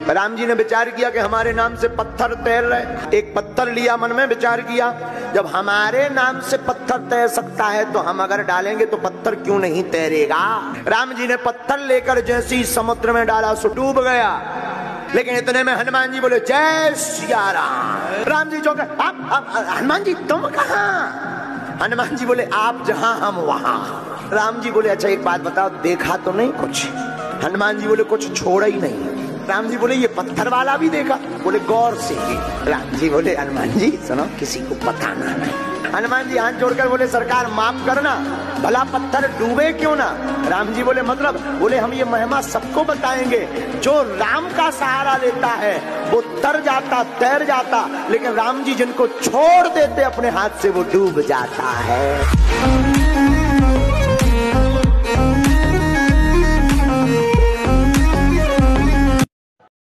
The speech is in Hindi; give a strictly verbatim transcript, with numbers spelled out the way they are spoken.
राम जी ने विचार किया कि हमारे नाम से पत्थर तैर रहे। एक पत्थर लिया, मन में विचार किया, जब हमारे नाम से पत्थर तैर सकता है तो हम अगर डालेंगे तो पत्थर क्यों नहीं तैरेगा। राम जी ने पत्थर लेकर जैसे ही समुद्र में डाला सो डूब गया। लेकिन इतने में हनुमान जी बोले जय सिया राम। राम जी चौंके, आप, आप हनुमान जी तुम कहाँ? हनुमान जी बोले आप जहां हम वहां। राम जी बोले अच्छा एक बात बताओ, देखा तो नहीं कुछ? हनुमान जी बोले कुछ छोड़ा ही नहीं। राम जी बोले ये पत्थर वाला भी देखा? बोले गौर से। राम जी बोले हनुमान जी सुनो, किसी को बताना नहीं। हनुमान जी हाथ जोड़कर बोले सरकार माफ करना, भला पत्थर डूबे क्यों ना? राम जी बोले मतलब? बोले हम ये महिमा सबको बताएंगे, जो राम का सहारा लेता है वो तर जाता तैर जाता, लेकिन राम जी जिनको छोड़ देते अपने हाथ से वो डूब जाता है।